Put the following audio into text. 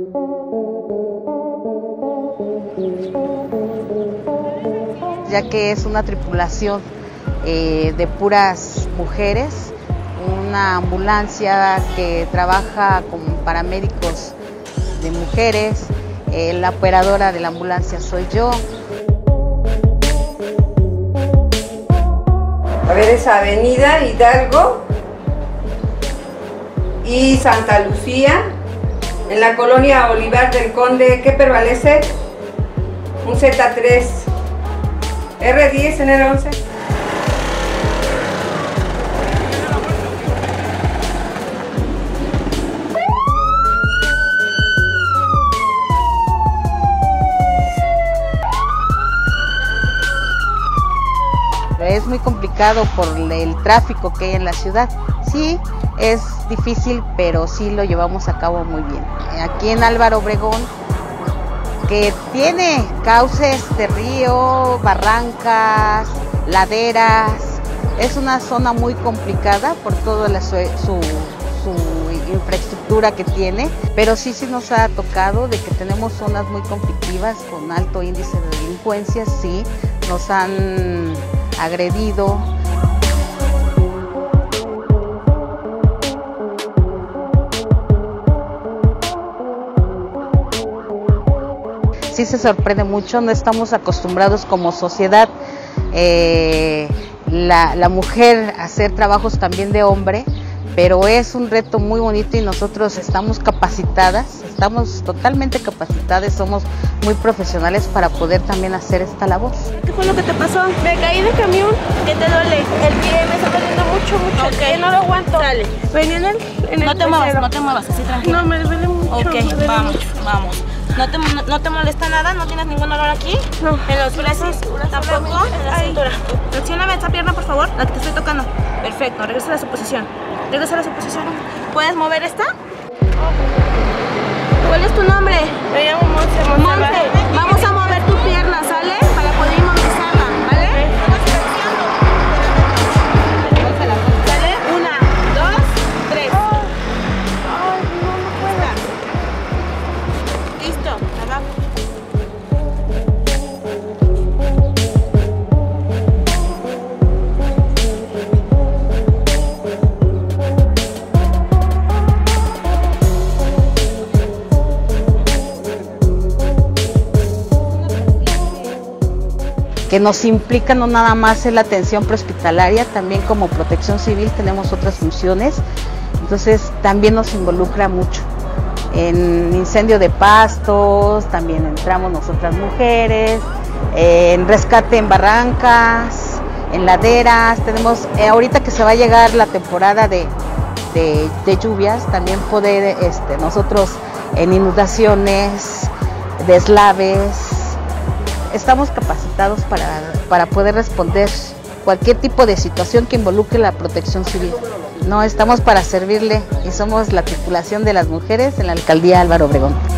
Ya que es una tripulación de puras mujeres, una ambulancia que trabaja con paramédicos de mujeres, la operadora de la ambulancia soy yo. A ver, es Avenida Hidalgo y Santa Lucía, en la colonia Olivar del Conde. ¿Qué prevalece? Un Z3, R10 en el 11. Es muy complicado por el tráfico que hay en la ciudad. Sí, es difícil, pero sí lo llevamos a cabo muy bien. Aquí en Álvaro Obregón, que tiene cauces de río, barrancas, laderas, es una zona muy complicada por toda su infraestructura que tiene, pero sí nos ha tocado de que tenemos zonas muy conflictivas con alto índice de delincuencia, sí, nos han agredido. Sí se sorprende mucho, no estamos acostumbrados como sociedad, la mujer a hacer trabajos también de hombre, pero es un reto muy bonito y nosotros estamos capacitadas, estamos totalmente capacitadas, somos muy profesionales para poder también hacer esta labor. ¿Qué fue lo que te pasó? Me caí del camión. ¿Qué te duele? El pie me está doliendo mucho. Okay. El pie no lo aguanto. Dale. Venía en el no te muevas, así tranquila. No, me duele mucho. Ok, vamos. ¿No te molesta nada? ¿No tienes ningún dolor aquí? No. ¿En los brazos? ¿Tampoco? En la cintura. Flexióname esta pierna, por favor, la que te estoy tocando. Perfecto, regresa a su posición. ¿Puedes mover esta? ¿Cuál es tu nombre? Me llamo Monse. Vamos a mover tu pierna, ¿sale? Para poder inmovilizarla, ¿vale? ¿Sale? 1, 2, 3. Ay, no puedo. Listo, abajo. Que nos implica no nada más en la atención prehospitalaria, también como protección civil tenemos otras funciones, entonces también nos involucra mucho. En incendio de pastos, también entramos nosotras mujeres, en rescate en barrancas, en laderas, tenemos, ahorita que se va a llegar la temporada de lluvias, también poder nosotros en inundaciones, deslaves. Estamos capacitados para poder responder cualquier tipo de situación que involucre la protección civil. No, estamos para servirle y somos la tripulación de las mujeres en la alcaldía Álvaro Obregón.